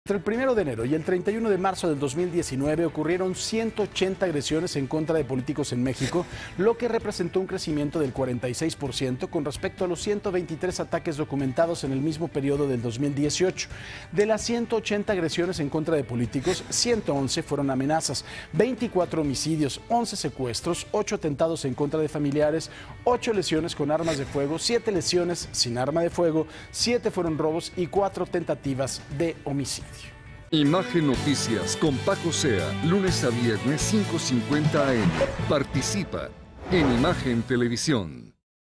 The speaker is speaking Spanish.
Entre el 1 de enero y el 31 de marzo del 2019 ocurrieron 180 agresiones en contra de políticos en México, lo que representó un crecimiento del 46% con respecto a los 123 ataques documentados en el mismo periodo del 2018. De las 180 agresiones en contra de políticos, 111 fueron amenazas, 24 homicidios, 11 secuestros, 8 atentados en contra de familiares, 8 lesiones con armas de fuego, 7 lesiones sin arma de fuego, 7 fueron robos y 4 tentativas de homicidio. Imagen Noticias con Paco Sea, lunes a viernes 5:50 AM. Participa en Imagen Televisión.